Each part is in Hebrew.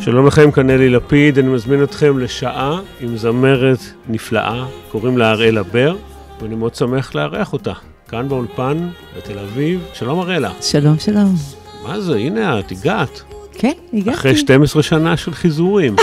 שלום לכם, כאן אלי לפיד, אני מזמין אתכם לשעה עם זמרת נפלאה, קוראים לה הראלה בר, ואני מאוד שמח לארח אותה, כאן באולפן בתל אביב. שלום הראלה. שלום, שלום. מה זה? הנה את הגעת. כן, הגעתי. אחרי 12 שנה של חיזורים.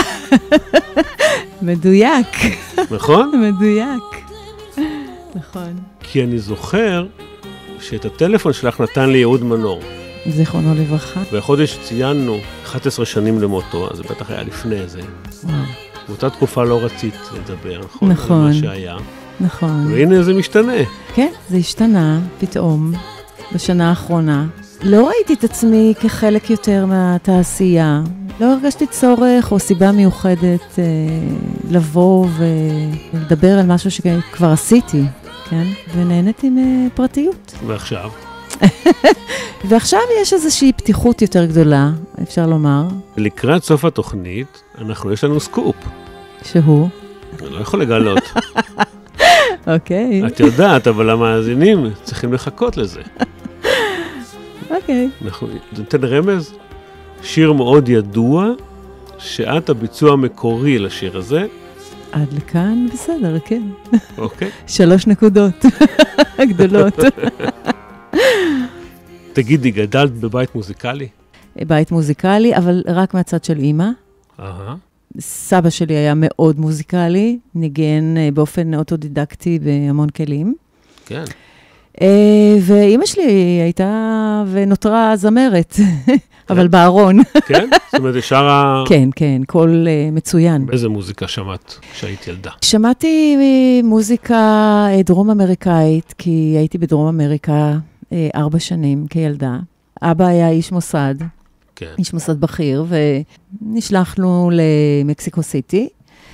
מדויק. נכון? מדויק. נכון. כי אני זוכר שאת הטלפון שלך נתן לי יהוד מנור. זיכרונו לברכה. והחודש ציינו 11 שנים למותו, אז זה בטח היה לפני זה. וואו. באותה תקופה לא רצית לדבר, נכון? נכון. על מה שהיה. נכון. והנה זה משתנה. כן, זה השתנה פתאום בשנה האחרונה. לא ראיתי את עצמי כחלק יותר מהתעשייה. לא הרגשתי צורך או סיבה מיוחדת לבוא ולדבר על משהו שכבר עשיתי, כן? ונהניתי מפרטיות. ועכשיו? ועכשיו יש איזושהי פתיחות יותר גדולה, אפשר לומר. לקראת סוף התוכנית, יש לנו סקופ. שהוא? אני לא יכול לגלות. אוקיי. את יודעת, אבל המאזינים צריכים לחכות לזה. אוקיי. ניתן רמז, שיר מאוד ידוע, שאת הביצוע המקורי לשיר הזה. עד לכאן בסדר, כן. אוקיי. 3 נקודות גדולות. תגידי, גדלת בבית מוזיקלי? בית מוזיקלי, אבל רק מהצד של אמא. סבא שלי היה מאוד מוזיקלי, ניגן באופן אוטודידקטי בהמון כלים. כן. ואמא שלי הייתה ונותרה זמרת, אבל בארון. כן? זאת אומרת, שרה... כן, כן, קול מצוין. באיזה מוזיקה שמעת כשהיית ילדה? שמעתי מוזיקה דרום אמריקאית, כי הייתי בדרום אמריקה 4 שנים כילדה. אבא היה איש מוסד, כן. איש מוסד בכיר, ונשלחנו למקסיקו סיטי,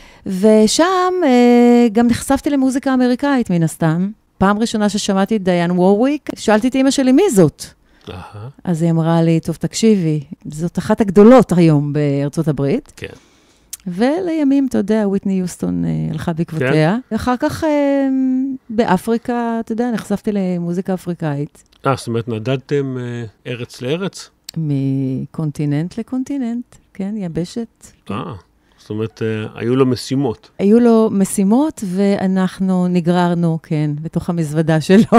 ושם גם נחשפתי למוזיקה אמריקאית מן הסתם. פעם ראשונה ששמעתי את דיין וורוויק, שאלתי את אמא שלי, מי זאת? אז היא אמרה לי, טוב, תקשיבי, זאת אחת הגדולות היום בארצות הברית. כן. ולימים, אתה יודע, וויטני יוסטון הלכה בעקבותיה. כן. ואחר כך באפריקה, אתה יודע, נחשפתי למוזיקה אפריקאית. זאת אומרת, נדדתם ארץ לארץ? מקונטיננט לקונטיננט, כן, יבשת. זאת אומרת, היו לו משימות. היו לו משימות, ואנחנו נגררנו, כן, בתוך המזוודה שלו.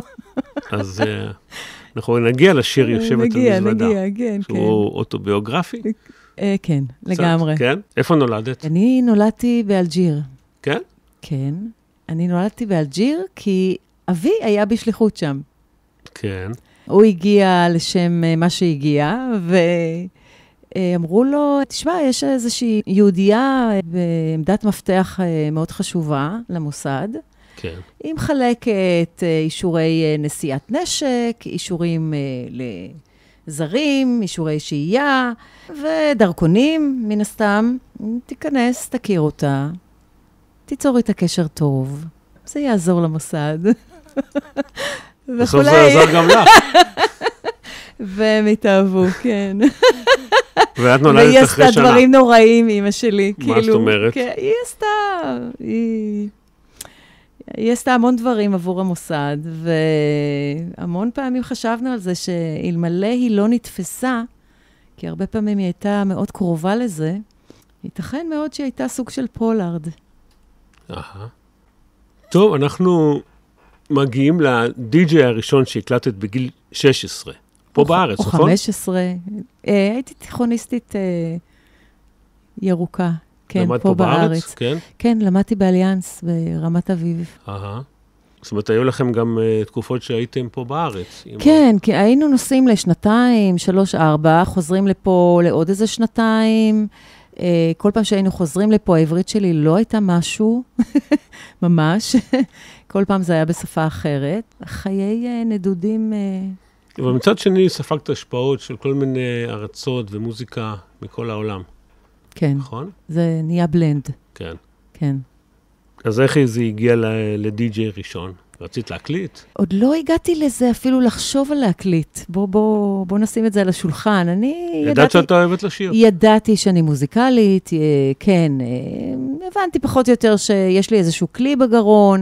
אז אנחנו נגיע לשיר יושבת על מזוודה. נגיע, כן. שהוא אוטוביוגרפי? כן, לגמרי. כן? איפה נולדת? אני נולדתי באלג'יר. כן? כן. אני נולדתי באלג'יר, כי אבי היה בשליחות שם. כן. הוא הגיע לשם מה שהגיע, ואמרו לו, תשמע, יש איזושהי יהודייה בעמדת מפתח מאוד חשובה למוסד. כן. היא מחלקת אישורי נשיאת נשק, אישורים לזרים, אישורי שהייה, ודרכונים, מן הסתם. תיכנס, תכיר אותה, תיצור איתה קשר טוב, זה יעזור למוסד. בסוף זה יעזור גם לך. והם התאהבו, כן. ואת נולדת אחרי שנה. והיא עשתה דברים נוראים, אמא שלי. מה זאת אומרת? היא עשתה המון דברים עבור המוסד, והמון פעמים חשבנו על זה שאלמלא היא לא נתפסה, כי הרבה פעמים היא הייתה מאוד קרובה לזה, ייתכן מאוד שהיא הייתה סוג של פולארד. טוב, אנחנו מגיעים לדי-ג'יי הראשון שהקלטת בגיל 16, פה בארץ, נכון? או 15. הייתי תיכוניסטית ירוקה, כן, פה בארץ. כן? כן, למדתי באליאנס ברמת אביב. זאת אומרת, היו לכם גם תקופות שהייתם פה בארץ. כן, כי היינו נוסעים לשנתיים, 3-4, חוזרים לפה לעוד איזה שנתיים. כל פעם שהיינו חוזרים לפה, העברית שלי לא הייתה משהו, ממש. כל פעם זה היה בשפה אחרת. חיי נדודים... אבל מצד שני, ספגת השפעות של כל מיני ארצות ומוזיקה מכל העולם. כן. נכון? זה נהיה בלנד. כן. כן. אז איך זה הגיע לדי-ג'יי ראשון? רצית להקליט? עוד לא הגעתי לזה אפילו לחשוב על להקליט. בוא נשים את זה על השולחן. אני ידעת שאתה אוהבת לשיר. ידעתי שאני מוזיקלית, כן. הבנתי פחות או יותר שיש לי איזשהו כלי בגרון.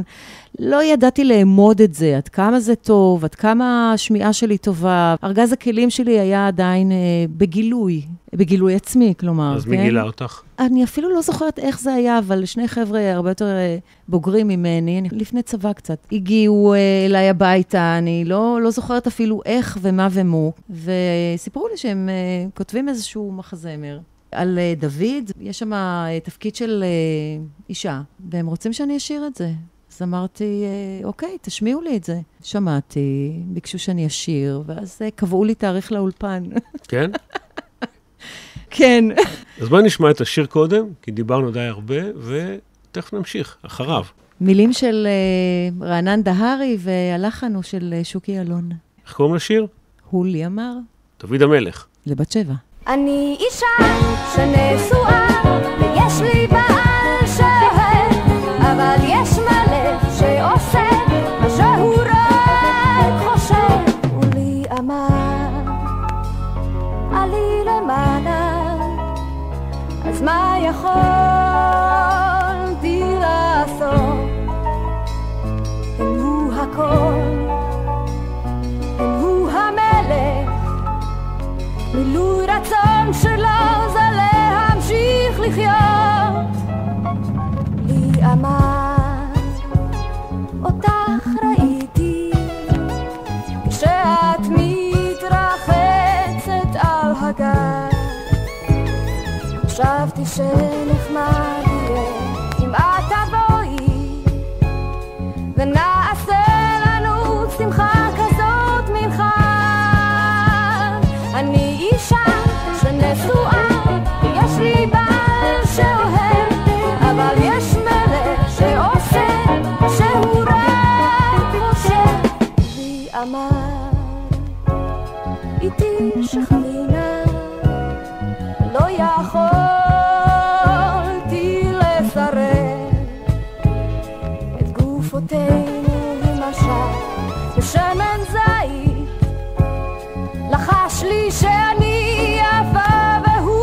לא ידעתי לאמוד את זה, עד כמה זה טוב, עד כמה השמיעה שלי טובה. ארגז הכלים שלי היה עדיין בגילוי עצמי, כלומר. אז מי גילה אותך? אני אפילו לא זוכרת איך זה היה, אבל שני חבר'ה הרבה יותר בוגרים ממני, לפני צבא קצת, הגיעו אליי הביתה, אני לא זוכרת אפילו איך ומה ומו, וסיפרו לי שהם כותבים איזשהו מחזמר. על דוד, יש שם תפקיד של אישה, והם רוצים שאני אשיר את זה. אז אמרתי, אוקיי, תשמיעו לי את זה. שמעתי, ביקשו שאני אשיר, ואז קבעו לי תאריך לאולפן. כן? כן. אז בואי נשמע את השיר קודם, כי דיברנו די הרבה, ותכף נמשיך, אחריו. מילים של רענן דהרי, והלחן הוא של שוקי אלון. איך קוראים לשיר? הולי אמר. דוד המלך. לבת שבע. אני אישה שנשואה, ויש לי בעל שאוהב, אבל יש מלך שעושה מה שהוא רק חושב. הולי אמר, עלי למעלה, אז מה יכולתי לעשות? אין הוא הכל, אין הוא המלך, מילוי רצון שלו זה להמשיך לחיות. לי אמר, אותך ראיתי כשאת מתרחצת על הגג, חשבתי שנחמד יהיה אם את תבואי ונעשה לנו שמחה כזאת ממך. אני אישה שנשואה, יש לי בעל שאוהב, אבל יש מלך שעושה שהוא רק חושב. והיא אמר, איתי שכבינה, לא יכולתי לסרב, את גופותינו למשל בשמן זית, לחש לי שאני יפה והוא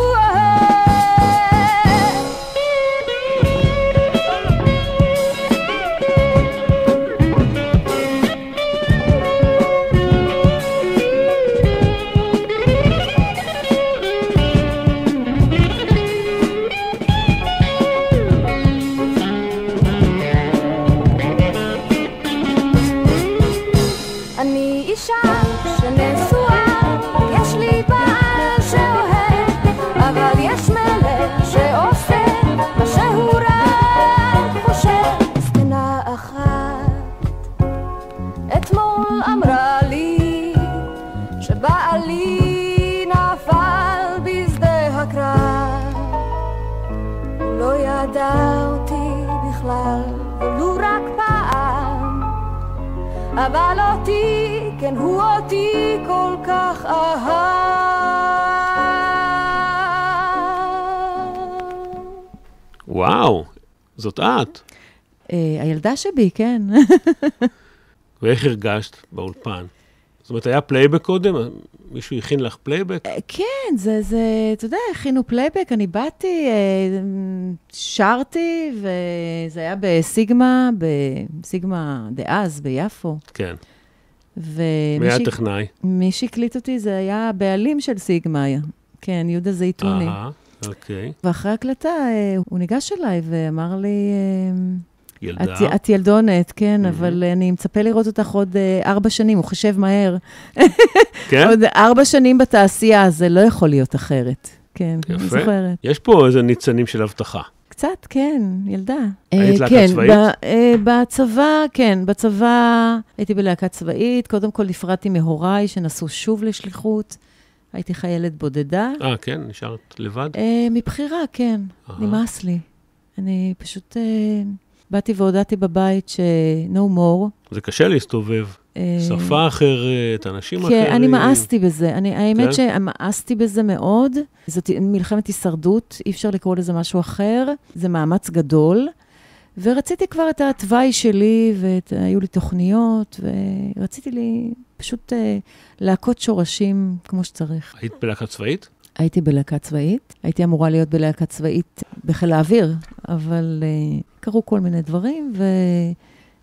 אני אישה שנשואה, יש לי בעל שאוהב, אבל יש מלך שעושה מה שהוא רק חושב. סתנה אחת אתמול אמרה לי שבעלי נפל בשדה הקרב, הוא לא ידע אותי בכלל ולו רק פעם, אבל אותי, כן הוא אותי כל כך אהב. וואו, זאת את. הילדה שבי, כן. ואיך הרגשת באולפן? זאת אומרת, היה פלייבק קודם? מישהו הכין לך פלייבק? כן, זה, אתה יודע, הכינו פלייבק, אני באתי, שרתי, וזה היה בסיגמה דאז, ביפו. כן. מי הטכנאי? מי שהקליט אותי זה היה הבעלים של סיגמה, כן, יהודה זייתוני. אוקיי. ואחרי הקלטה, הוא ניגש אליי ואמר לי, ילדה. את ילדונת, כן, אבל אני מצפה לראות אותך עוד 4 שנים, הוא חושב מהר. כן? עוד 4 שנים בתעשייה, זה לא יכול להיות אחרת. כן, אני זוכרת. יש פה איזה ניצנים של הבטחה. קצת, כן, ילדה. היית להקה צבאית? בצבא, כן, בצבא הייתי בלהקה צבאית, קודם כל נפרדתי מהוריי שנסעו שוב לשליחות, הייתי חיילת בודדה. כן, נשארת לבד? מבחירה, כן, נמאס לי. אני פשוט באתי והודעתי בבית ש-no more. זה קשה להסתובב. שפה אחרת, אנשים אחרים. כן, אני מאסתי בזה. האמת שמאסתי בזה מאוד. זאת מלחמת הישרדות, אי אפשר לקרוא לזה משהו אחר. זה מאמץ גדול. ורציתי כבר את התוואי שלי, והיו לי תוכניות, ורציתי לי פשוט להכות שורשים כמו שצריך. היית בלהקה צבאית? הייתי בלהקה צבאית. הייתי אמורה להיות בלהקה צבאית בחיל האוויר, אבל קרו כל מיני דברים,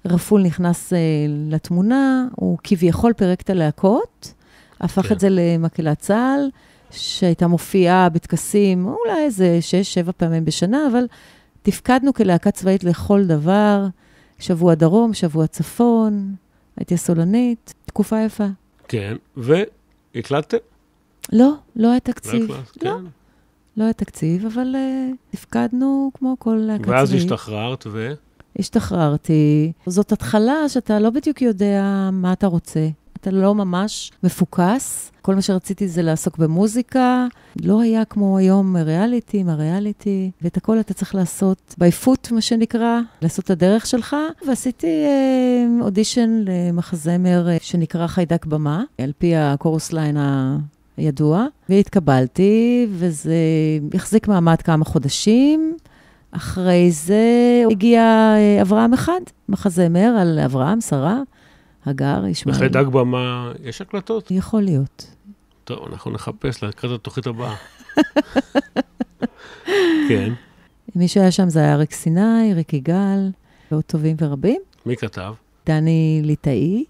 רפול נכנס לתמונה, הוא כביכול פרק את הלהקות, הפך את זה למקהלת צה"ל, שהייתה מופיעה בטקסים, אולי איזה 6-7 פעמים בשנה, אבל תפקדנו כלהקה צבאית לכל דבר, שבוע דרום, שבוע צפון, הייתי סולנית, תקופה יפה. כן, והקלטתם? לא, לא היה תקציב. כן. לא היה תקציב, אבל תפקדנו כמו כל להקה צבאית. ואז השתחררת השתחררתי. זאת התחלה שאתה לא בדיוק יודע מה אתה רוצה. אתה לא ממש מפוקס. כל מה שרציתי זה לעסוק במוזיקה. לא היה כמו היום ריאליטי, ואת הכל אתה צריך לעשות בעיפות, מה שנקרא, לעשות את הדרך שלך. ועשיתי אודישן למחזמר שנקרא חיידק במה, על פי הקורוס ליין הידוע. והתקבלתי, וזה החזיק מעמד כמה חודשים. אחרי זה הגיע אברהם אחד, מחזמר על אברהם, שרה, הגר, ישמעאל. בחיידק במה יש הקלטות? יכול להיות. טוב, אנחנו נחפש לקראת התוכנית הבאה. כן. מי שהיה שם זה היה ריק סיני, ריק יגאל, ועוד טובים ורבים. מי כתב? דני ליטאי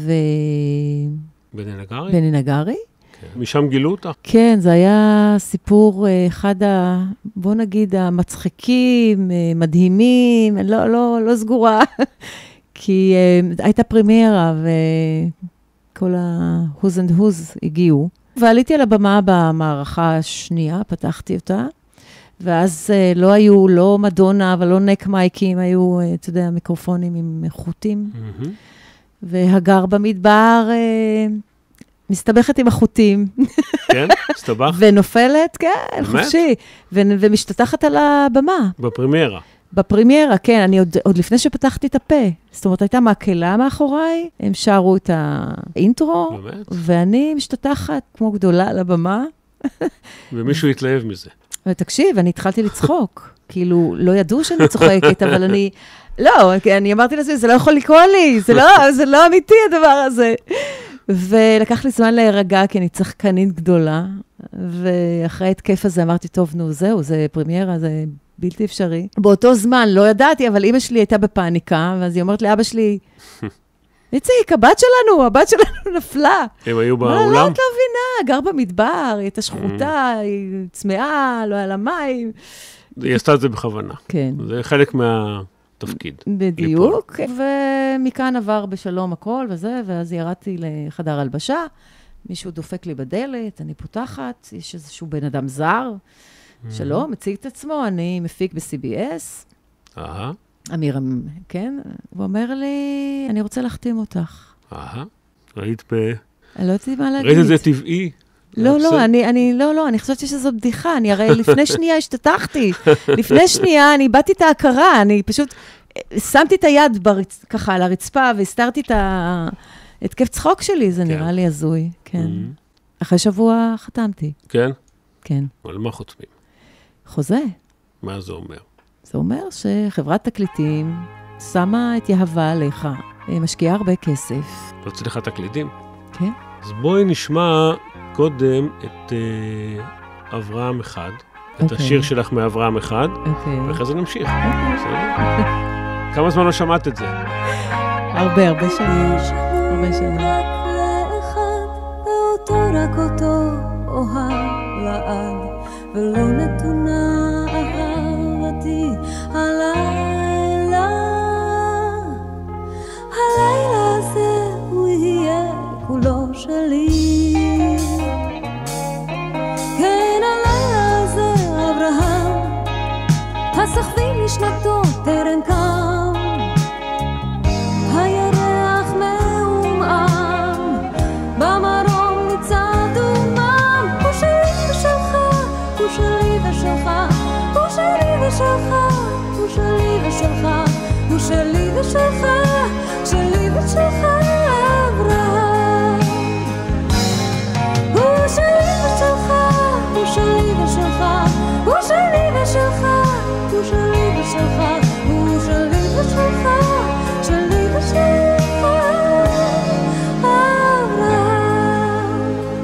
בני נגרי? בני נגרי. כן. משם גילו אותה? כן, זה היה סיפור אחד בוא נגיד, המצחיקים, מדהימים, לא סגורה, כי הייתה פרימיירה וכל ה-who's and who's הגיעו. ועליתי על הבמה במערכה השנייה, פתחתי אותה, ואז לא היו לא מדונה, אבל לא נק מייקים, היו, אתה יודע, מיקרופונים עם חוטים, והגר במדבר מסתבכת עם החוטים. כן? הסתבך? ונופלת, כן, חופשי, ומשתתחת על הבמה. בפרימיירה. בפרימיירה, כן, אני עוד לפני שפתחתי את הפה. זאת אומרת, הייתה מקהלה מאחוריי, הם שרו את האינטרו, באמת? ואני משתתחת כמו גדולה על הבמה. ומישהו התלהב מזה. ותקשיב, אני התחלתי לצחוק. כאילו, לא ידעו שאני צוחקת, אבל אני... לא, אני אמרתי לעצמי, זה לא יכול לקרוא לי, זה לא אמיתי הדבר הזה. ולקח לי זמן להירגע, כי אני צחקנית גדולה, ואחרי התקף הזה אמרתי, טוב, נו, זהו, זה פרימיירה, זה בלתי אפשרי. באותו זמן לא ידעתי, אבל אמא שלי הייתה בפאניקה, ואז היא אומרת לאבא שלי, איציק, הבת שלנו נפלה. הם היו באולם? לא, את לא מבינה, גר במדבר, היא הייתה שחוטה, היא צמאה, לא היה לה מים. היא עשתה את זה בכוונה. כן. זה חלק תפקיד. בדיוק, ומכאן עבר בשלום הכל וזה, ואז ירדתי לחדר הלבשה, מישהו דופק לי בדלת, אני פותחת, יש איזשהו בן אדם זר, שלום, מציג את עצמו, אני מפיק ב-CBS, אמיר, כן, הוא אומר לי, אני רוצה להחתים אותך. ראית אני לא יודעת מה להגיד. ראית את זה טבעי? לא, אני חושבת שזו בדיחה, אני הרי לפני שנייה השתתחתי, לפני שנייה אני באתי את ההכרה, אני פשוט שמתי את היד ככה על הרצפה, והסתרתי את התקף צחוק שלי, זה נראה לי הזוי, כן. אחרי שבוע חתמתי. כן? כן. על מה חותמים? חוזה. מה זה אומר? זה אומר שחברת תקליטים שמה את יהבה עליך, משקיעה הרבה כסף. לא צריך תקליטים? כן. אז בואי נשמע קודם את אברהם אחד, את השיר שלך מאברהם אחד, ואחרי זה נמשיך. כמה זמן לא שמעת את זה? הרבה שנים. הרבה שנים. רק לאחד, ואותו רק אותו אוהב לעד, ולא נתונה אהבתי הלילה. הלילה הזה הוא יהיה כולו שלי. כן, הלילה הזה אברהם, הסחבי משנתו טרם קם, הירח מעומעם, במרום ניצד דומם. הוא שלי ושלך, הוא שלי ושלך, הוא שלי ושלך, הוא שלי ושלך, הוא שלי ושלך, שלי ושלך אברהם. הוא שלי ושלך, הוא שלי ושלך, הוא שלי ושלך, הוא שלי ושלך, הוא שלי ושלך, שלי ושלך אברהם.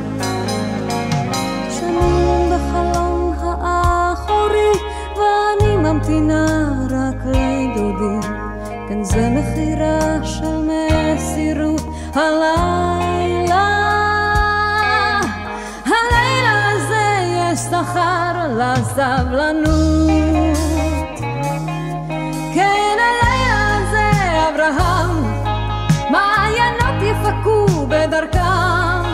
שנים בחלון האחורי ואני ממתינה רק לדודי, כן זה מחירה של מסירות הלילה. הלילה הזה יש שכר לסבלנות. כן, הלילה הזה אברהם, מעיינות יפקו בדרכם,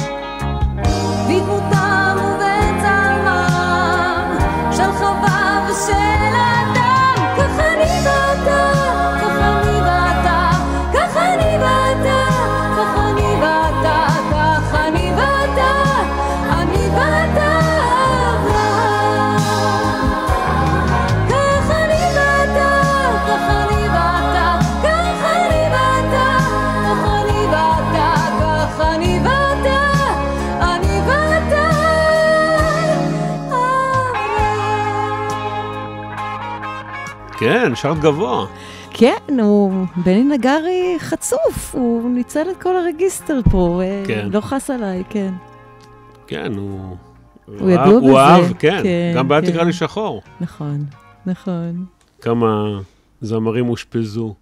בדמותם ובצלמם של חווה ושל אדם. כך אני ואתה, כך אני ואתה, כך אני ואתה, כך אני ואתה, כך אני ואתה, אני ואתה אברהם. כך אני ואתה, כך אני ואתה, כך אני ואתה, כך אני ואתה, כך אני ואתה, אני ואתה אברהם. כן, שרת גבוה. כן, הוא בני נגרי חצוף, הוא ניצל את כל הרגיסטר פה, כן. לא חס עליי, כן. כן, הוא ידוע בזה. הוא אהב, כן. כן, גם בעד כן. תקרא לי שחור. נכון, נכון. כמה זמרים אושפזו.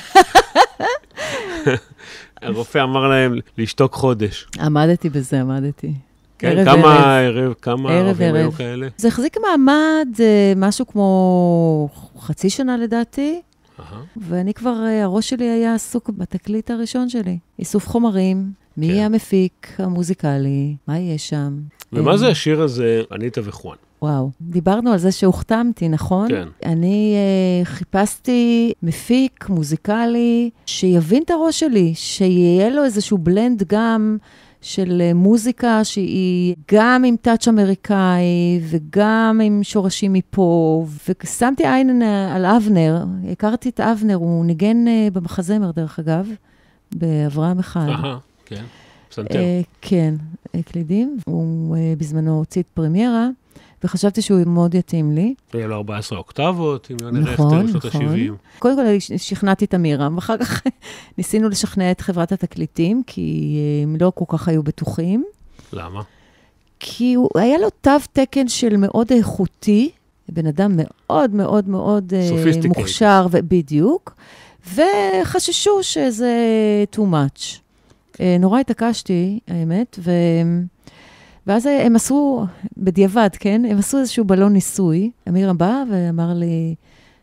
הרופא אמר להם לשתוק חודש. עמדתי בזה, עמדתי. כן, ערב, כמה ערב, כמה ערב, ערבים היו ערב. כאלה? זה החזיק מעמד משהו כמו חצי שנה לדעתי, ואני כבר, הראש שלי היה עסוק בתקליט הראשון שלי. איסוף חומרים, מי יהיה המפיק המוזיקלי, מה יהיה שם. ומה זה השיר הזה, אניטה וחואן? וואו, דיברנו על זה שהוכתמתי, נכון? כן. אני חיפשתי מפיק מוזיקלי שיבין את הראש שלי, שיהיה לו איזשהו בלנד גם של מוזיקה שהיא גם עם טאץ' אמריקאי וגם עם שורשים מפה, ושמתי עין על אבנר, הכרתי את אבנר, הוא ניגן במחזמר דרך אגב, באברהם אחד. כן, פסנתר. כן, קלידים, הוא בזמנו הוציא את פרמיירה, וחשבתי שהוא מאוד יתאים לי. היה לו 14 אוקטבות, עם יוני רכטר, נכון, בשנות נכון. ה-70. קודם כל שכנעתי את אמירם, ואחר כך ניסינו לשכנע את חברת התקליטים, כי הם לא כל כך היו בטוחים. למה? כי הוא היה לו תו תקן של מאוד איכותי, בן אדם מאוד מאוד מאוד מוכשר, בדיוק, וחששו שזה too much. נורא התעקשתי, האמת, ואז הם עשו, בדיעבד, כן? הם עשו איזשהו בלון ניסוי. אמירם בא ואמר לי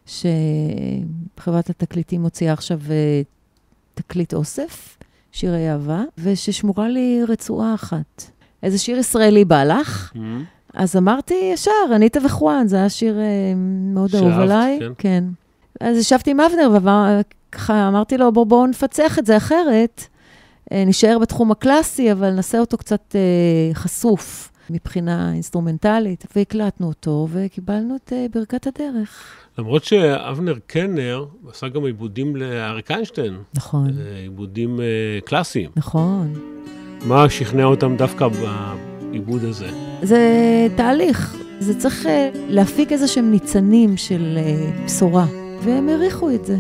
שחברת התקליטים מוציאה עכשיו תקליט אוסף, שירי אהבה, וששמורה לי רצועה אחת. איזה שיר ישראלי בא לך? אז אמרתי ישר, אניטה וחואן, זה היה שיר מאוד אהוב עליי. כן. אז ישבתי עם אבנר, וככה אמרתי לו, בואו נפצח את זה אחרת. נשאר בתחום הקלאסי, אבל נעשה אותו קצת חשוף מבחינה אינסטרומנטלית, והקלטנו אותו, וקיבלנו את ברכת הדרך. למרות שאבנר קנר עשה גם עיבודים לאריק איינשטיין. נכון. עיבודים קלאסיים. נכון. מה שכנע אותם דווקא בעיבוד הזה? זה תהליך. זה צריך להפיק איזה שהם ניצנים של בשורה, והם העריכו את זה.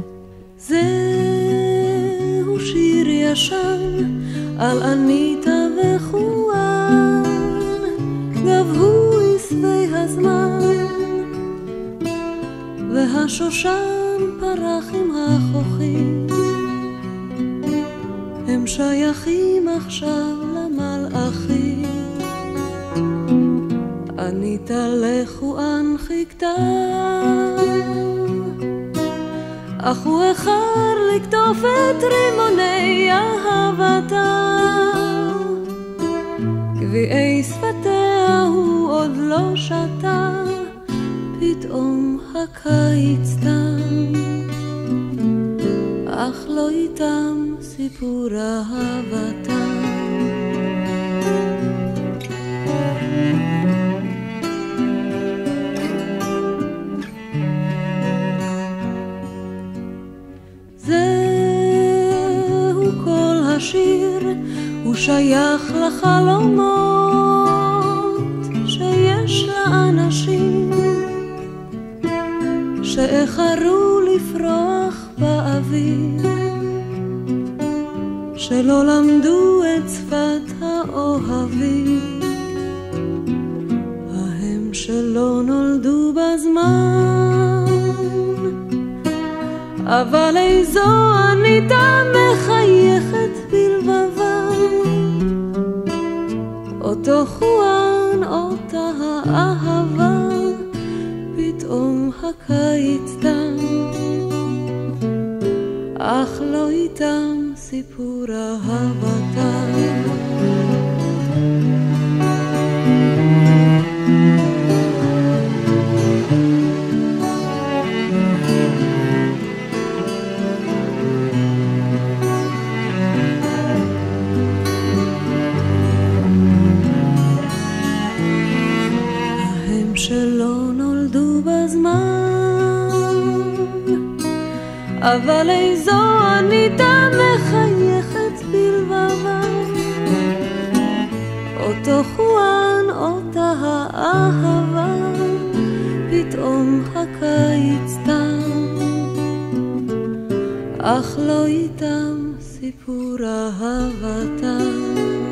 זהו שיר ישן על אניטה וחואן, גבהו עשבי הזמן, והשושן פרח עם החוכים, הם שייכים עכשיו למלאכים. אניטה לחואן חיכתה, אך הוא אחר לקטוף את רימוני אהבתה, גביעי שפתיה הוא עוד לא שתה, פתאום הקיץ תם, אך לא איתם סיפור אהבתה. הוא שייך לחלומות שיש לאנשים שאיחרו לפרוח באוויר, שלא למדו את שפת האוהבים, ההם שלא נולדו בזמן, אבל איזו עניתה מחייכת בלבבה, אותו חואן, אותה האהבה, פתאום הקיץ תם, אך לא איתם סיפור אהבתם. ההם שלא נולדו בזמן, אבל איזו עניתה מחייכת בלבבה, אותו חואן, אותה האהבה, פתאום הקיץ תם, אך לא איתם סיפור אהבתם.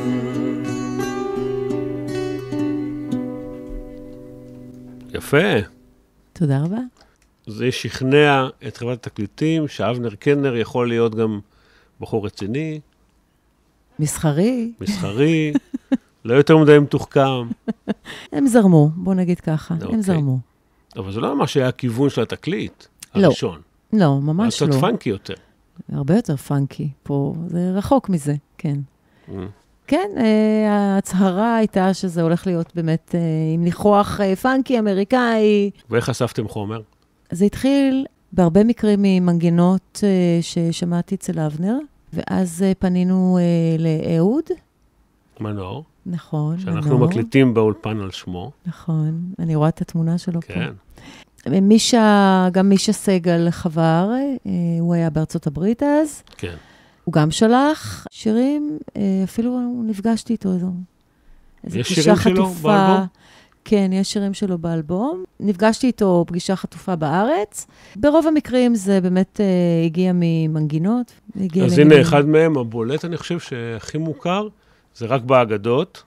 יפה. תודה רבה. זה שכנע את חברת התקליטים, שאבנר קלנר יכול להיות גם בחור רציני, מסחרי. מסחרי, לא יותר מדי מתוחכם. הם זרמו, בוא נגיד ככה, הם אוקיי. זרמו. אבל זה לא ממש היה הכיוון של התקליט לא. הראשון. לא, ממש לא. קצת פאנקי יותר. הרבה יותר פאנקי. פה זה רחוק מזה, כן. כן, ההצהרה הייתה שזה הולך להיות באמת עם ניחוח פאנקי אמריקאי. ואיך חשפתם חומר? זה התחיל בהרבה מקרים ממנגינות ששמעתי אצל אבנר, ואז פנינו לאהוד. מנור. נכון, שאנחנו מקליטים באולפן על שמו. נכון, אני רואה את התמונה שלו פה. כן. גם מישה סגל חבר, הוא היה בארצות הברית אז. כן. הוא גם שלח שירים, אפילו נפגשתי איתו איזו יש פגישה שירים שלו חטופה. באלבום? כן, יש שירים שלו באלבום. נפגשתי איתו פגישה חטופה בארץ. ברוב המקרים זה באמת הגיע ממנגינות. אז הנה, אחד מהם, הבולט, אני חושב שהכי מוכר, זה רק באגדות.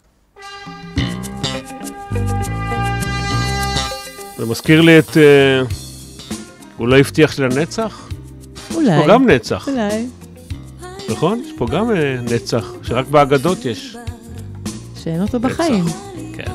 זה מזכיר לי את אולי הבטיח של הנצח? אולי. יש פה גם נצח. אולי. נכון? יש פה גם נצח, שרק באגדות יש. שאין אותו בחיים. נצח. כן.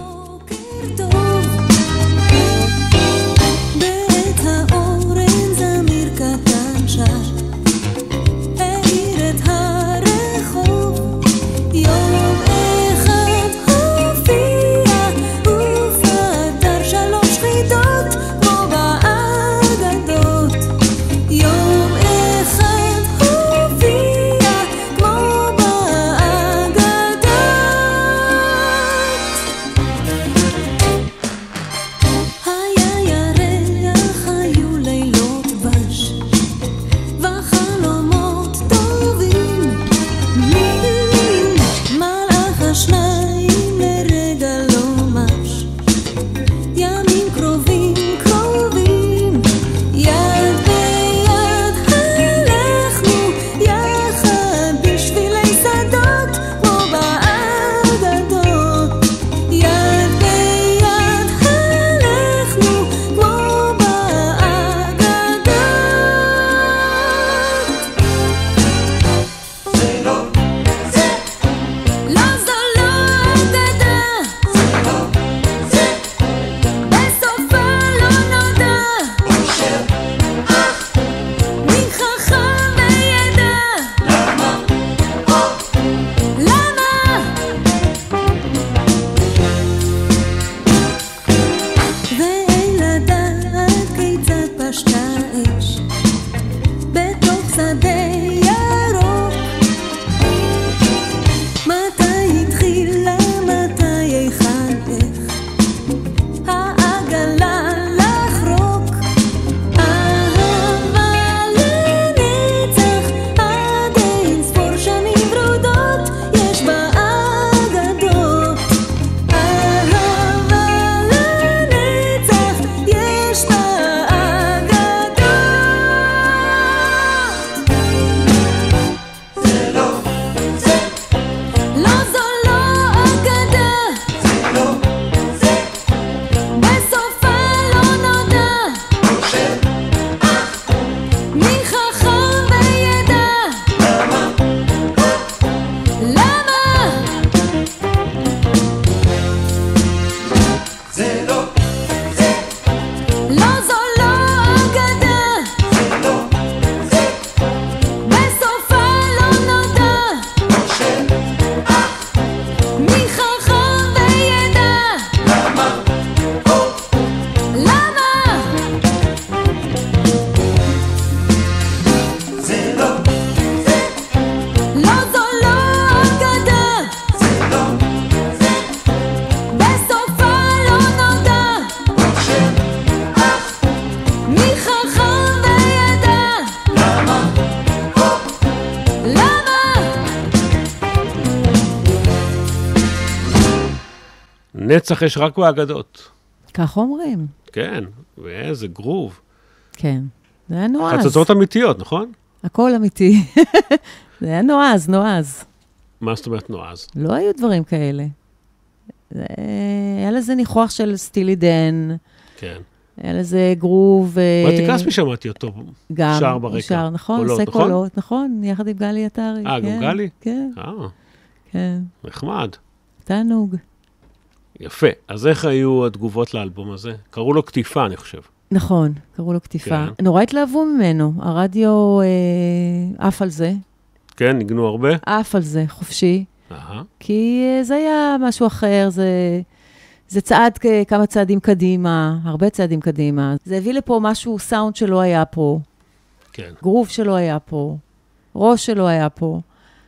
לא זו לא אגדה, בסופה לא נודע, מי חכם וידע, למה? לא זו לא אגדה, בסופה לא נודע, מי חכם וידע, למה? נצח יש רק באגדות. כך אומרים. כן, ואיזה גרוב. כן. זה היה נועז. חצוצרות אמיתיות, נכון? הכל אמיתי. זה היה נועז, נועז. מה זאת אומרת נועז? לא היו דברים כאלה. היה לזה ניחוח של סטילי דן, כן. היה לזה גרוב. מתי כספי שמעתי אותו גם, שר ברקע. שר, נכון, קולות, עושה נכון? קולות, נכון, יחד עם גלי עטרי. גם כן, גלי? כן, כן. נחמד. תענוג. יפה. אז איך היו התגובות לאלבום הזה? קראו לו כתיפה, אני חושב. נכון, קראו לו כתיפה. כן. נורא התלהבו ממנו, הרדיו עף על זה. כן, ניגנו הרבה? עף על זה, חופשי. אהה. כי זה היה משהו אחר, זה צעד כמה צעדים קדימה, הרבה צעדים קדימה. זה הביא לפה משהו, סאונד שלא היה פה, כן. גרוב שלא היה פה, ראש שלא היה פה,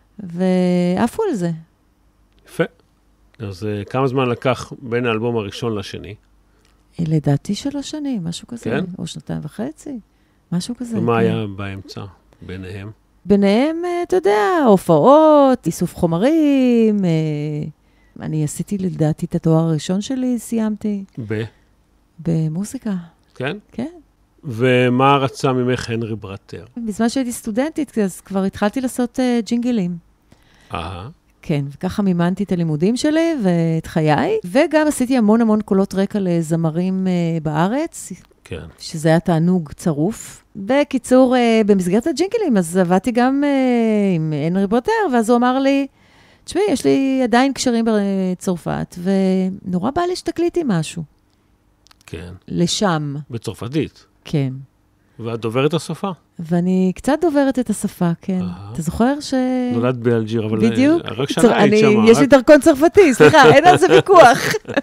ועפו על זה. יפה. אז כמה זמן לקח בין האלבום הראשון לשני? לדעתי 3 שנים, משהו כזה. כן? או 2.5, משהו כזה. ומה כן. היה באמצע ביניהם? ביניהם, אתה יודע, הופעות, איסוף חומרים, אני עשיתי לדעתי את התואר הראשון שלי, סיימתי. במוזיקה. כן? כן. ומה רצה ממך הנרי ברטר? בזמן שהייתי סטודנטית, אז כבר התחלתי לעשות ג'ינגלים. אהה. כן, וככה מימנתי את הלימודים שלי ואת חיי, וגם עשיתי המון קולות רקע לזמרים בארץ, כן. שזה היה תענוג צרוף. בקיצור, במסגרת הג'ינגלים, אז עבדתי גם עם הנרי ברטר, ואז הוא אמר לי, תשמעי, יש לי עדיין קשרים בצרפת, ונורא בא לי שתקליטי משהו. כן. לשם. בצרפתית. כן. ואת דוברת השפה? ואני קצת דוברת את השפה, כן. אתה זוכר ש... נולד באלג'יר, אבל... בדיוק. רק שנה היית שמה. יש לי דרכון צרפתי, סליחה, אין על זה ויכוח.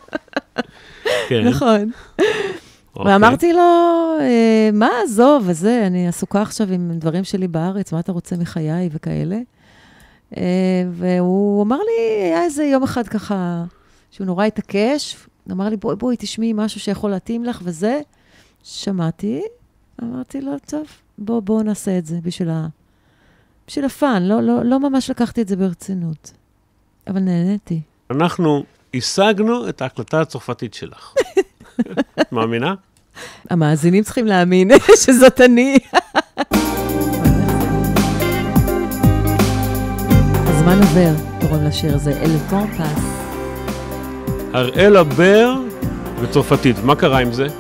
כן. נכון. ואמרתי לו, מה, עזוב, וזה, אני עסוקה עכשיו עם דברים שלי בארץ, מה אתה רוצה מחיי וכאלה. והוא אמר לי, היה איזה יום אחד ככה, שהוא נורא התעקש, אמר לי, בואי, תשמעי משהו שיכול להתאים לך, וזה, שמעתי, אמרתי לו, טוב, בואו נעשה את זה בשביל הפן, לא ממש לקחתי את זה ברצינות, אבל נהניתי. אנחנו השגנו את ההקלטה הצרפתית שלך. את מאמינה? המאזינים צריכים להאמין שזאת אני. הזמן עובר, קוראים לשיר הזה, אל טון פס. הראלה בר בצרפתית, מה קרה עם זה?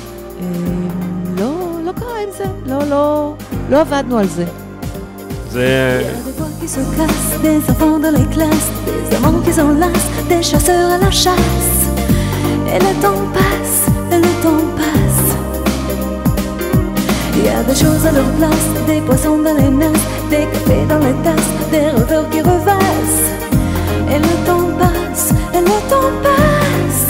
לא קרה עם זה, לא עבדנו על זה. זה... Des voix qui se cassent, des enfants dans les classes, des amants qui s'enlacent, des chasseurs à la chasse. Et le temps passe, et le temps passe. Il y a des choses à leur place, des poissons dans les nasses, des cafés dans les tasses, des rêveurs qui revassent. Et le temps passe, et le temps passe.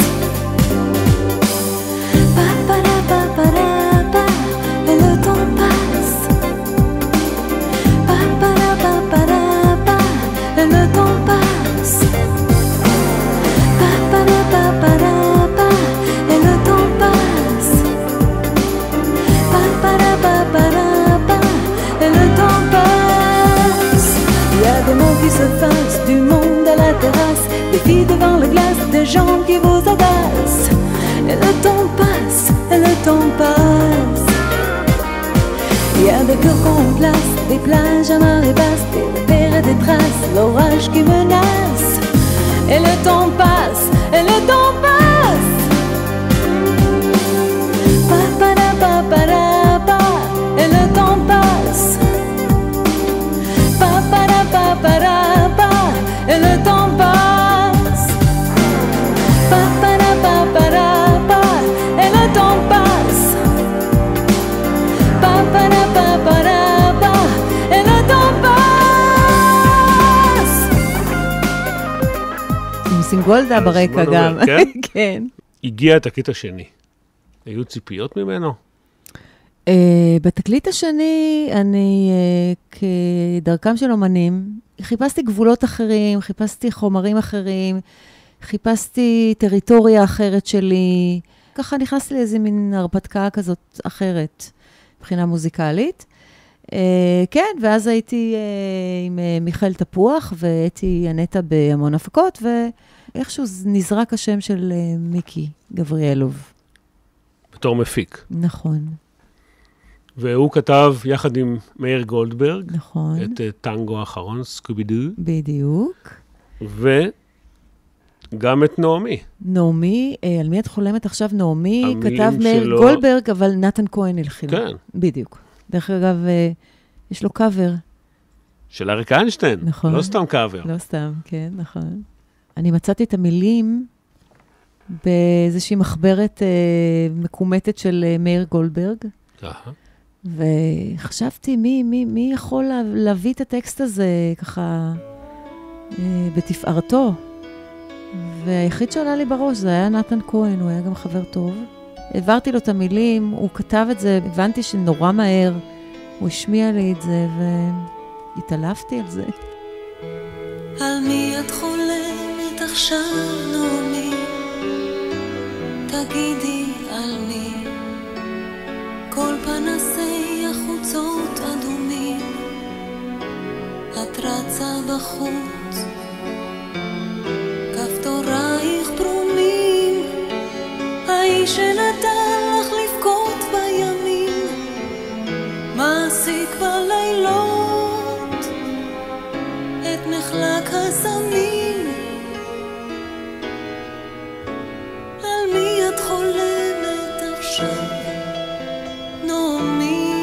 Pa pa la pa pa la pa, et le temps passe. Pa pa la pa pa la pa, et le temps passe. Pa pa la pa pa la pa, et le temps passe. Pa pa la pa pa la pa, et le temps passe. Il y a des mots qui se fassent, du monde à la terrasse, des filles devant le glace, des gens qui vous agacent. Et le temps passe, et le temps passe. Il y a des cœurs qu'on place, des plages à marée basse, des repères et des traces, l'orage qui menace. Et le temps passe, et le temps passe. Pa pa la pa pa la pa, et le temps passe. Pa pa la pa pa la pa, et le temps passe. Pa pa la pa pa la גולדה ברקע גם. כן? כן. הגיע התקליט השני. היו ציפיות ממנו? בתקליט השני, אני, כדרכם של אומנים, חיפשתי גבולות אחרים, חיפשתי חומרים אחרים, חיפשתי טריטוריה אחרת שלי. ככה נכנסתי לאיזו מין הרפתקה כזאת אחרת, מבחינה מוזיקלית. כן, ואז הייתי עם מיכאל תפוח, והייתי ענתה בהמון הפקות, ואיכשהו נזרק השם של מיקי גבריאלוב. בתור מפיק. נכון. והוא כתב יחד עם מאיר גולדברג, נכון. את טנגו האחרון, סקובידו. בדיוק. וגם את נעמי. נעמי, על מי את חולמת עכשיו? נעמי, המילים כתב מאיר שלו- גולדברג, אבל נתן כהן הלחין. כן. בדיוק. דרך אגב, יש לו קאבר. של אריק איינשטיין. נכון. לא סתם קאבר. לא סתם, כן, נכון. אני מצאתי את המילים באיזושהי מחברת מקומטת של מאיר גולדברג, וחשבתי, מי יכול להביא את הטקסט הזה ככה בתפארתו? והיחיד שעלה לי בראש זה היה נתן כהן, הוא היה גם חבר טוב. העברתי לו את המילים, הוא כתב את זה, הבנתי שנורא מהר, הוא השמיע לי את זה, והתעלפתי על זה. על מי את חולמת עכשיו, נעמי? תגידי על מי? כל פנסי החוצות אדומים, את רצה בחוץ, כפתורייך פרומים, האיש שנתן לך לבכות בימים, מעסיק בלילות את מחלק הסמים. על מי את חולמת עכשיו, נעמי?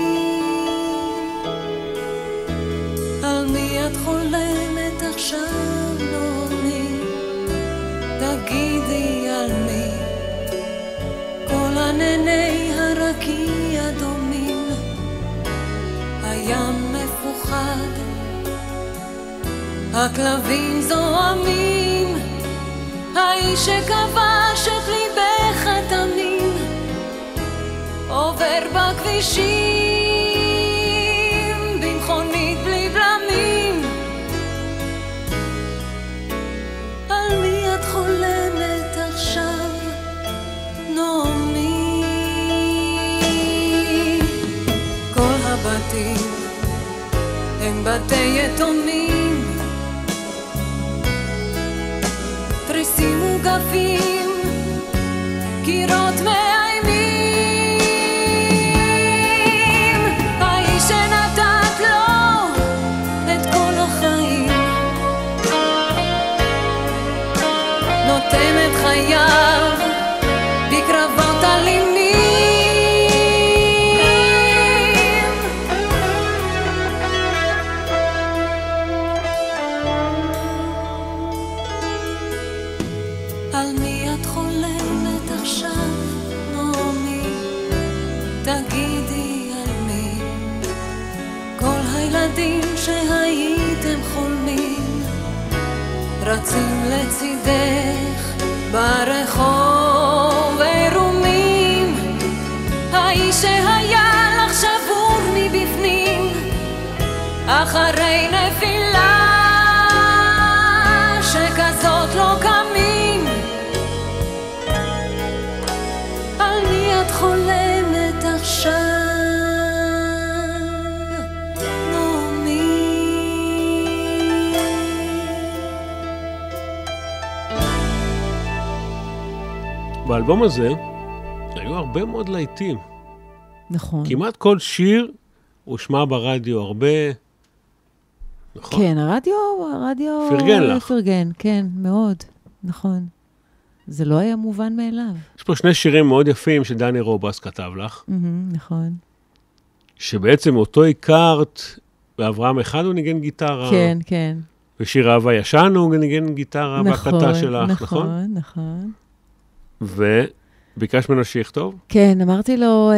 על מי את חולמת עכשיו, נעמי? תגידי על מי? כל ענני הרקיע דומים, הים מפוחד, הכלבים זועמים, האיש שכבש את ליבך תמים, עובר בכבישים במכונית בלי בלמים. על מי את חולמת עכשיו, נעמי? כל הבתים הם בתי יתומים, תריסים וגפים, קירות מאיימים, האיש שנתת לו את כל החיים, נותן את חייו בקרבות אלימים. על מי את חולמת עכשיו, נעמי? תגידי על מי? כל הילדים שהייתם חולמים, רצים לצידך ברחוב עירומים, האיש שהיה לך שבור מבפנים, אחרי נפילה שכזאת לא קמים. על מי את חולמת עכשיו, נעמי? באלבום הזה היו הרבה מאוד להיטים. נכון. כמעט כל שיר הושמע ברדיו, הרבה... נכון? כן, הרדיו פרגן לך. פרגן, כן, מאוד, נכון. זה לא היה מובן מאליו. יש פה שני שירים מאוד יפים שדני רובס כתב לך, נכון. שבעצם אותו הכרת, באברהם אחד הוא ניגן גיטרה, כן, כן. ושיר אהבה ישן הוא ניגן גיטרה בהקלטה שלך, נכון? נכון, נכון. וביקש ממנו שיכתוב? כן, אמרתי לו,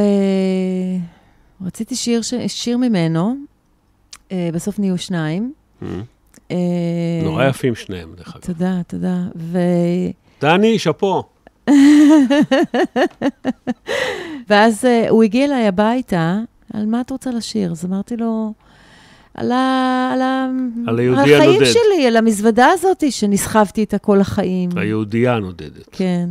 רציתי שיר ממנו, בסוף נהיו שניים. נורא יפים שניהם, דרך אגב. תודה, תודה. דני, שפו. ואז הוא הגיע אליי הביתה, על מה את רוצה לשיר? אז אמרתי לו, על היהודי החיים הנודד. שלי, על המזוודה הזאת שנסחבתי איתה כל החיים. היהודייה הנודדת. כן.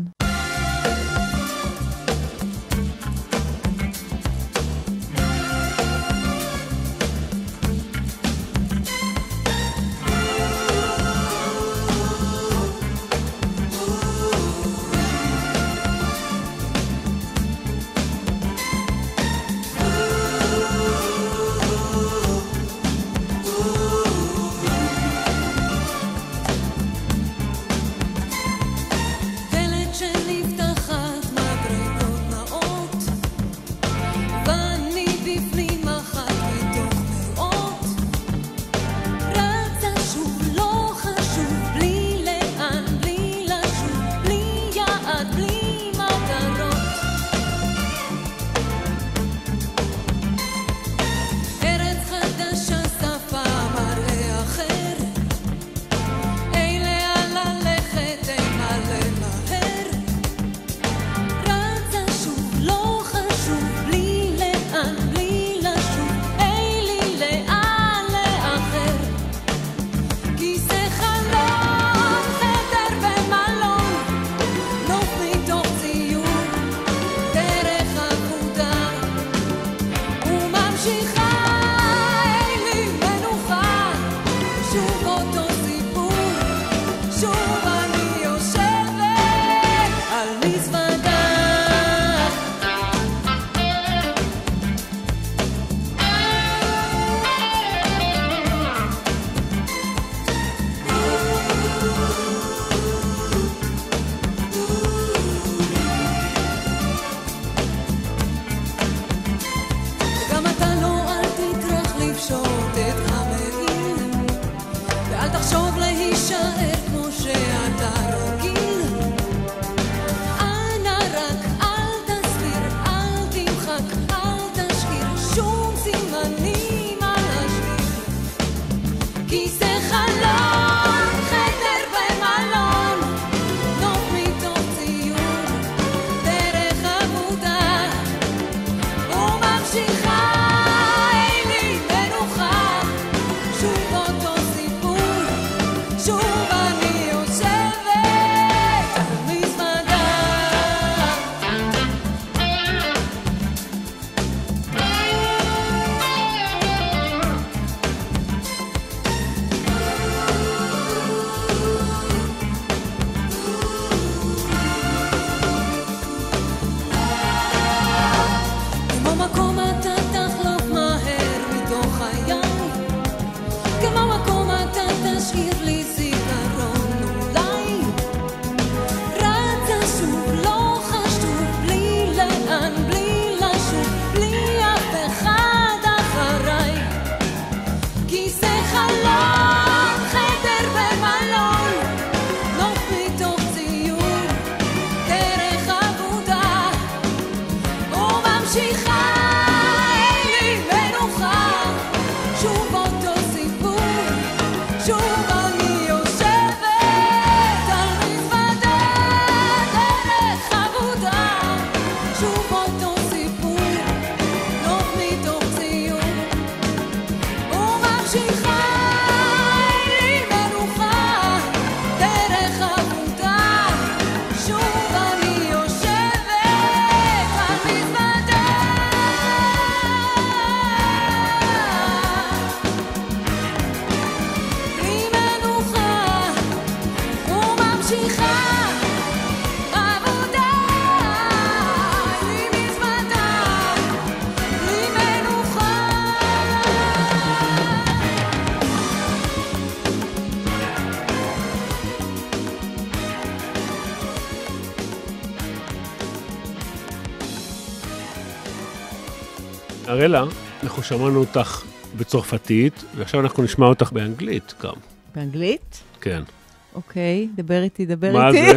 אראלה, אנחנו שמענו אותך בצרפתית, ועכשיו אנחנו נשמע אותך באנגלית גם. באנגלית? כן. אוקיי, דבר איתי. מה זה?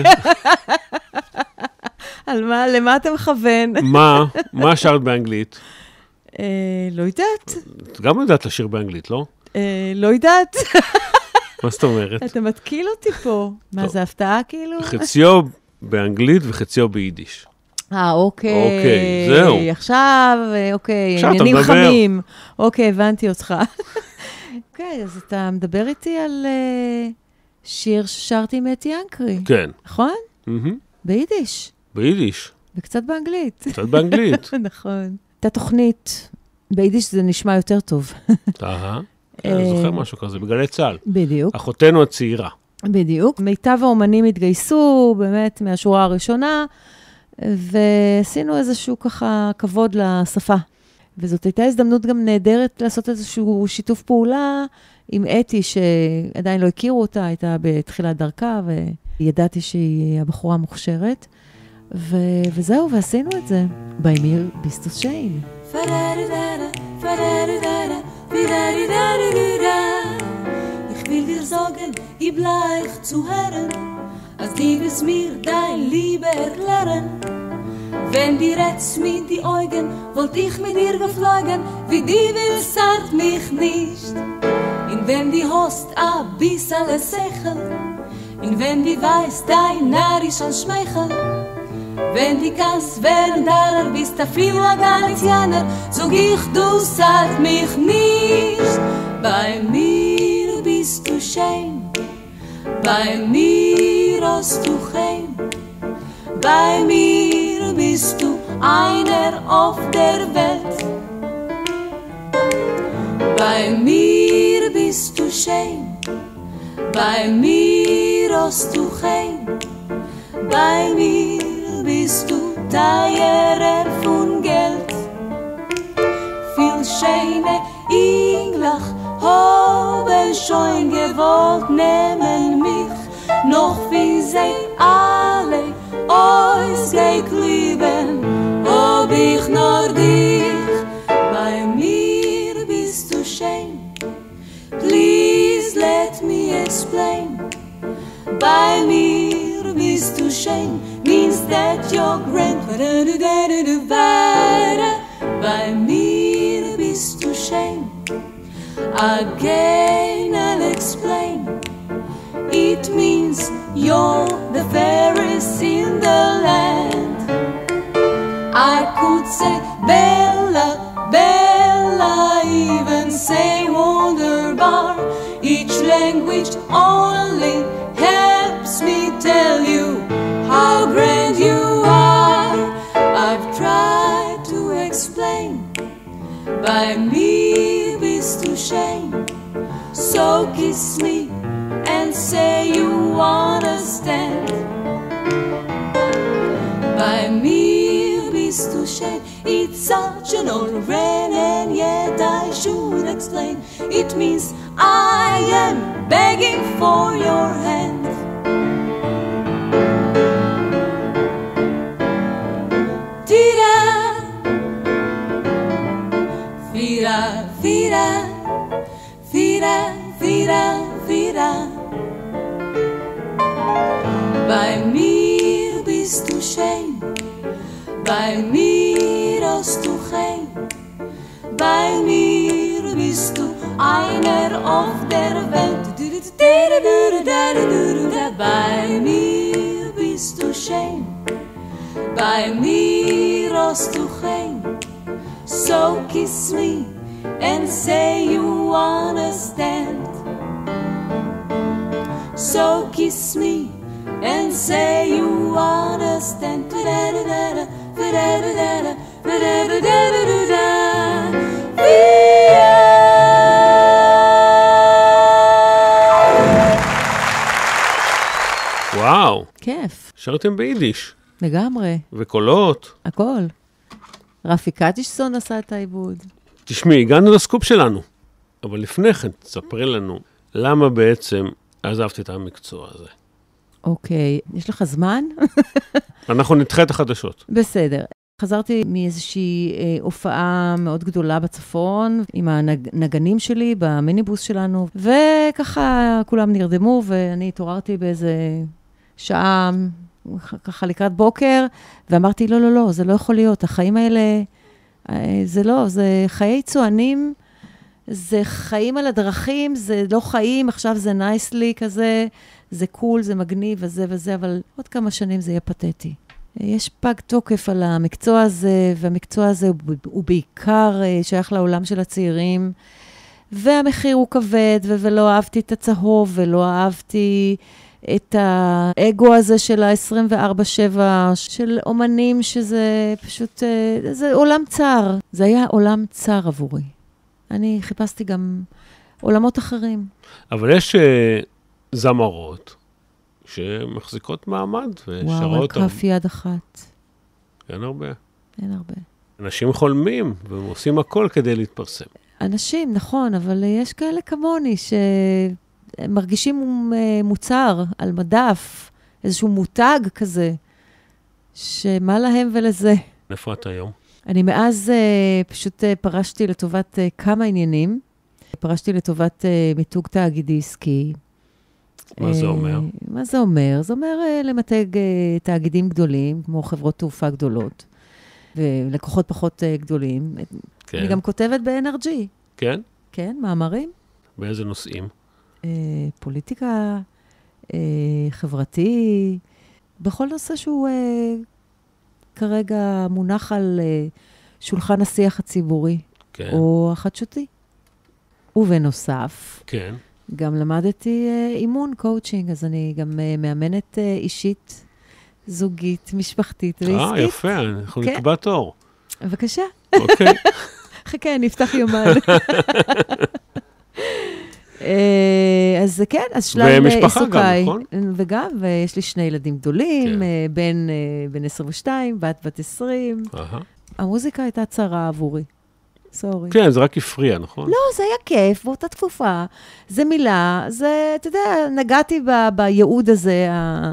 על מה, למה אתה מכוון? מה שרת באנגלית? לא יודעת. את גם יודעת לשיר באנגלית, לא? לא יודעת. מה זאת אומרת? אתה מתקיל אותי פה. מה, זה הפתעה כאילו? חציו באנגלית וחציו ביידיש. אוקיי. אוקיי, זהו. עכשיו, אוקיי, עכשיו אתה עניינים מדבר. חמים. אוקיי, הבנתי אותך. אוקיי, אז אתה מדבר איתי על שיר ששרתי עם אתי אנקרי. כן. נכון? מהמם. ביידיש. ביידיש. וקצת באנגלית. קצת באנגלית. נכון. הייתה תוכנית, ביידיש זה נשמע יותר טוב. כן, אני זוכר משהו כזה, בגלי צה"ל. בדיוק. אחותנו הצעירה. בדיוק. מיטב האומנים התגייסו באמת מהשורה הראשונה, ועשינו איזשהו ככה כבוד לשפה. וזאת הייתה הזדמנות גם נהדרת לעשות איזשהו שיתוף פעולה עם אתי, שעדיין לא הכירו אותה, הייתה בתחילת דרכה, וידעתי שהיא הבחורה מוכשרת. וזהו, ועשינו את זה. באמיר ביסטוס שיין. Ich will dir sagen, ich bleib zu hören, als die wirst mir dein Liebe erklären. Wenn dir jetzt mit die Augen, wollt ich mit dir geflogen, wie die willst, sagt mich nicht. Und wenn die hast a bissel Sechel, und wenn die weiß, dein Narrisch an Schmeichel, wenn die kannst werden darer, bist da viel Galicianer, sag ich, du sag mich nicht. Bei mir bist du schön, bei mir hast du heim, bei mir bist du einer auf der Welt. Bei mir bist du schön, bei mir hast du heim, bei mir bist du teurer von Geld. Viel schöne Englach haben schon gewollt nehmen mich, noch wie sie alle ausgeklieben, ob ich nur dich. Bei mir bist du schön, please let me explain. Bei mir bist du schön, means that you're grand. Bei mir bist du schön. Again I'll explain. It means you're the fairest in the land. I could say Bella, Bella, even say wunderbar. Each language only helps me tell you how grand you are. I've tried to explain. By me bist du schön, so kiss me and say you understand. By me bist du schön, it's such an old rain, and yet I should explain. It means I am begging for your hand. Tira, fira, fira, fira, fira, fira. Bei mir bist du schön, bei mir hast du heim, bei mir bist du einer auf der Welt. Bei mir bist du schön, bei mir hast du heim, so kiss me and say you understand. So kiss me and say you understand. וואו, כיף, שרתם ביידיש. לגמרי, וקולות. הכל. רפי קטישסון עשה את העיבוד. תשמעי, הגענו לסקופ שלנו. אבל לפני כן, תספרי לנו, למה בעצם עזבת את המקצוע הזה? אוקיי, יש לך זמן? אנחנו נדחה את החדשות. בסדר. חזרתי מאיזושהי הופעה מאוד גדולה בצפון, עם הנגנים שלי במיניבוס שלנו, וככה כולם נרדמו, ואני התעוררתי באיזה שעה, ככה לקראת בוקר, ואמרתי, לא, לא, לא, זה לא יכול להיות, החיים האלה, זה לא, זה חיי צוענים, זה חיים על הדרכים, זה לא חיים, עכשיו זה nicely כזה, זה קול, זה מגניב וזה וזה, אבל עוד כמה שנים זה יהיה פתטי. יש פג תוקף על המקצוע הזה, והמקצוע הזה הוא בעיקר שייך לעולם של הצעירים, והמחיר הוא כבד, ולא אהבתי את הצהוב, ולא אהבתי את האגו הזה של ה-24/7, של אומנים שזה פשוט, זה עולם צר. זה היה עולם צר עבורי. אני חיפשתי גם עולמות אחרים. אבל יש זמרות שמחזיקות מעמד ושרות... וואו, על כף יד אחת. אין הרבה. אין הרבה. אנשים חולמים והם עושים הכל כדי להתפרסם. אנשים, נכון, אבל יש כאלה כמוני שמרגישים מוצר על מדף, איזשהו מותג כזה, שמה להם ולזה. איפה אתה היום? אני מאז פשוט פרשתי לטובת כמה עניינים. פרשתי לטובת מיתוג תאגידי עסקי. מה זה אומר? מה זה אומר? זה אומר למתג תאגידים גדולים, כמו חברות תעופה גדולות, ולקוחות פחות גדולים. כן. אני גם כותבת ב-NRG. כן? כן, מאמרים. באיזה נושאים? פוליטיקה, חברתי, בכל נושא שהוא כרגע מונח על שולחן השיח הציבורי, כן. או החדשותי. ובנוסף, כן. גם למדתי אימון, קואוצ'ינג, אז אני גם מאמנת אישית, זוגית, משפחתית ועסקית. יפה, אנחנו כן. נקבע תור. בבקשה. אוקיי. חכה, נפתח יומן. אז כן, אז שלב עיסוקיי. ומשפחה גם, נכון? וגם, ויש לי 2 ילדים גדולים, כן. בן 22, בת 20. המוזיקה הייתה צרה עבורי. סורי. כן, זה רק הפריע, נכון? לא, זה היה כיף באותה תקופה. זה מילה, זה, אתה יודע, נגעתי בייעוד הזה,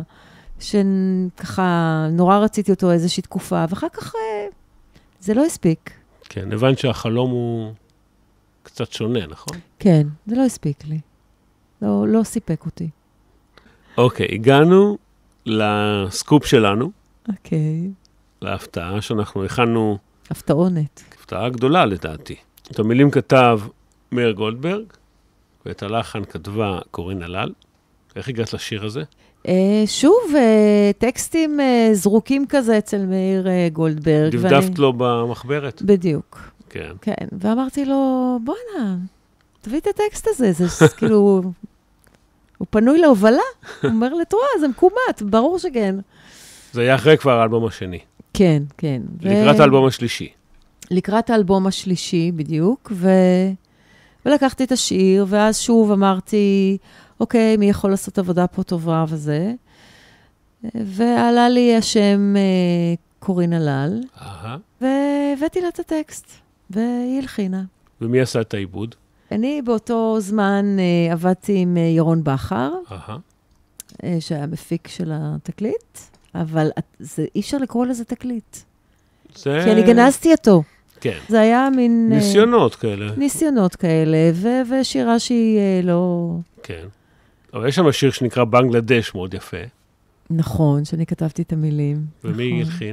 שככה נורא רציתי אותו איזושהי תקופה, ואחר כך זה לא הספיק. כן, הבנת שהחלום הוא קצת שונה, נכון? כן, זה לא הספיק לי. לא סיפק אותי. אוקיי, הגענו לסקופ שלנו. אוקיי. להפתעה שאנחנו הכנו... הפתעונת. הפתעה גדולה לדעתי. את המילים כתב מאיר גולדברג, ואת הלחן כתבה קורין הלל. איך הגעת לשיר הזה? שוב, טקסטים זרוקים כזה אצל מאיר גולדברג. דפדפת לו במחברת? בדיוק. כן. כן, ואמרתי לו, בוא'נה, תביא את הטקסט הזה, זה כאילו, הוא פנוי להובלה, הוא אומר לתרועה, זה מקומט, ברור שכן. זה היה אחרי כבר האלבום השני. כן, כן. לקראת האלבום השלישי. לקראת האלבום השלישי, בדיוק, ולקחתי את השיר, ואז שוב אמרתי, אוקיי, מי יכול לעשות עבודה פה טובה וזה, ועלה לי השם קורין הלל, והבאתי לה את הטקסט, והיא הלחינה. ומי עשה את העיבוד? אני באותו זמן עבדתי עם ירון בכר, שהיה מפיק של התקליט, אבל אי אפשר לקרוא לזה תקליט. כי אני גנזתי אותו. כן. זה היה מין... ניסיונות כאלה. ניסיונות כאלה, ושירה שהיא לא... כן. אבל יש שם שיר שנקרא בנגלדש, מאוד יפה. נכון, שאני כתבתי את המילים. ומי הלחין?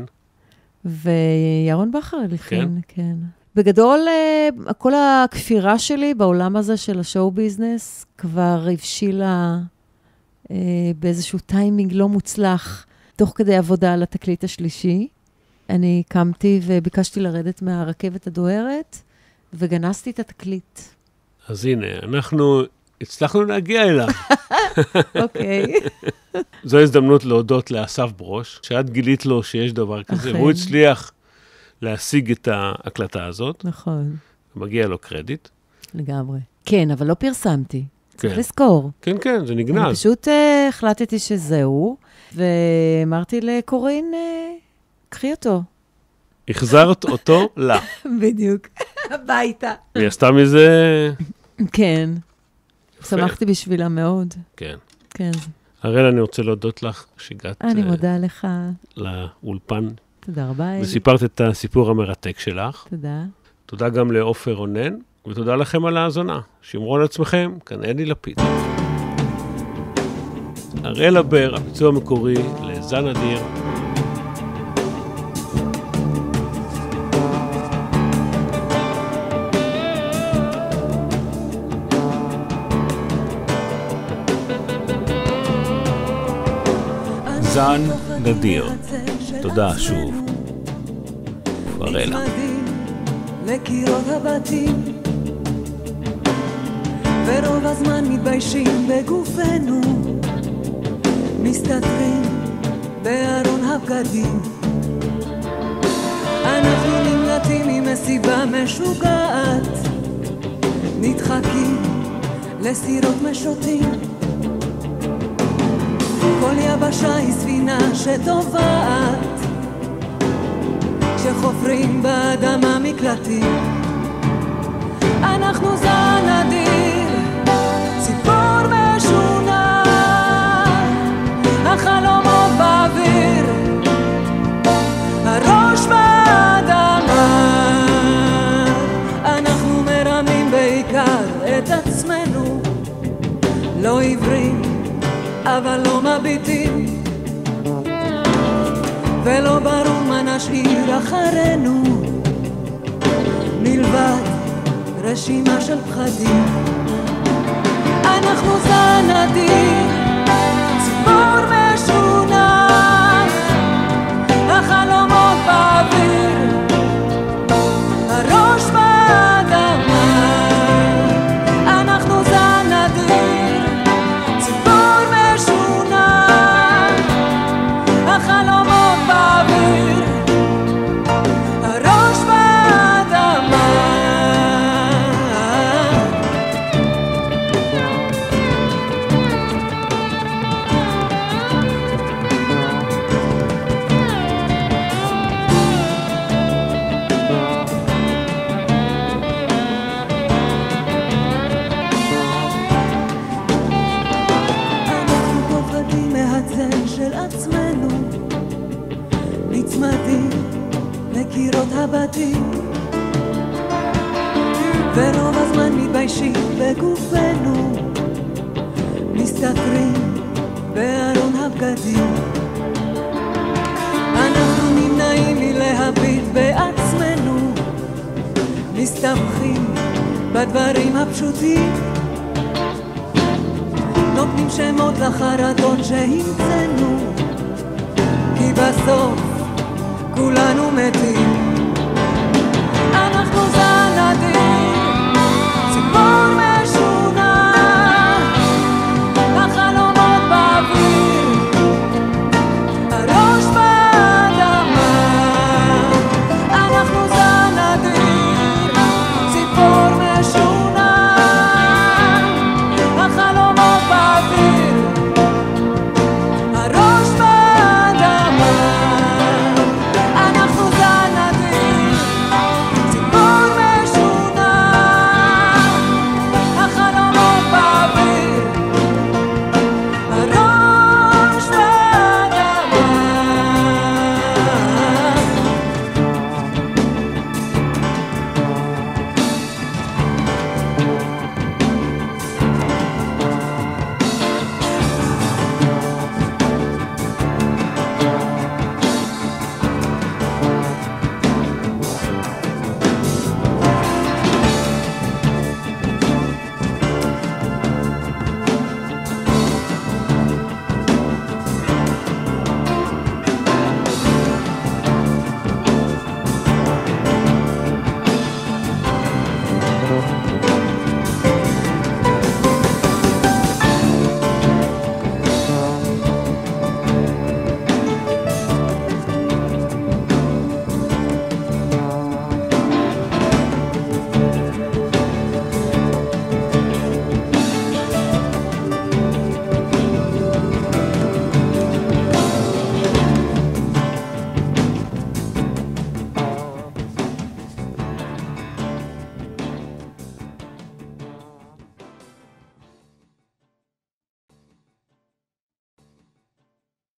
וירון בכר הלחין, כן. בגדול, כל הכפירה שלי בעולם הזה של השואו ביזנס כבר הבשילה באיזשהו טיימינג לא מוצלח, תוך כדי עבודה על התקליט השלישי. אני קמתי וביקשתי לרדת מהרכבת הדוהרת, וגנסתי את התקליט. אז הנה, אנחנו הצלחנו להגיע אליו. אוקיי. זו הזדמנות להודות לאסף ברוש, שאת גילית לו שיש דבר כזה, והוא הצליח להשיג את ההקלטה הזאת. נכון. מגיע לו קרדיט. לגמרי. כן, אבל לא פרסמתי. כן. צריך לזכור. כן, כן, זה נגנז. אני פשוט החלטתי שזהו, ואמרתי לקורין, קחי אותו. החזרת אותו לה. בדיוק. הביתה. והיא עשתה מזה... כן. שמחתי בשבילה מאוד. כן. כן. הראל, אני רוצה להודות לך שהגעת... אני מודה לך. לאולפן. תודה רבה. וסיפרת את הסיפור המרתק שלך. תודה. תודה גם לעופר רונן, ותודה לכם על ההאזנה. שמרו על עצמכם, כאן אדי לפיד. הראל הבר, הביצוע המקורי לזן אדיר. זן נדיר. תודה שוב. פרלה. לקירות הבתים ורוב הזמן מתביישים בגופנו, מסתתרים בארון הבגדים. אנחנו נמלטים ממסיבה משוגעת, נדחקים לסירות משוטים. כל יבשה היא ספינה שטובעת, כשחופרים באדמה מקלטים. אנחנו זן נדיר, ציפור משונה, החלומות באוויר, הראש באדמה. אנחנו מרמים בעיקר את עצמנו, לא עיוורים אבל לא מביטים, ולא ברור מה נשאיר אחרינו מלבד רשימה של פחדים. אנחנו זן נדיר, ציפור משונה, החלומות באוויר, הראש באדמה. אנחנו זן נדיר, ציפור משונה, החלומות באוויר, הראש באדמה. נצמדים לקירות הבתים ורוב הזמן מתביישים בגופנו, מסתתרים בארון הבגדים. אנחנו נמנעים מלהביט בעצמנו, מסתבכים בדברים הפשוטים, נותנים שמות לחרדות שהמצאנו, כי בסוף כולנו מתים.